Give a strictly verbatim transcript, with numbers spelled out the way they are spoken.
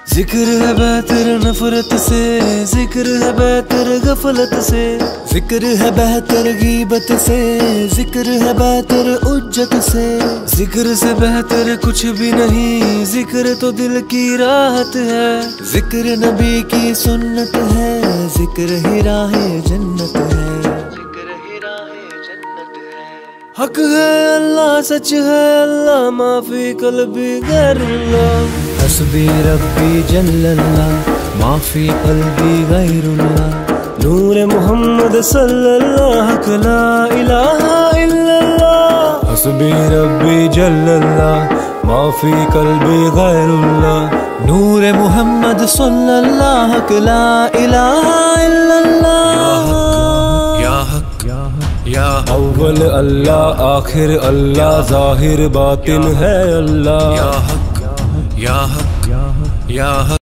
ذکر ہے بہتر نفرت سے، ذکر ہے بہتر غفلت سے، ذکر ہے بہتر غیبت سے، ذکر ہے بہتر عجت سے، ذکر سے بہتر کچھ بھی نہیں، ذکر تو دل کی راحت ہے، ذکر نبی کی سنت ہے، ذکر ہی راہ جنت ہے، حق ہے اللہ سچ ہے اللہ، معافی قلبی غیر اللہ، حسبی ربی جل اللہ، معافی قلبی غیر اللہ، نور محمد صلی اللہ حق لا الہ الا اللہ، حسبی ربی جل اللہ، معافی قلبی غیر اللہ، نور محمد صلی اللہ حق لا الہ الا اللہ، یا حق یا اول اللہ آخر اللہ، ظاہر باطن ہے اللہ، یا حق یا حق یا حق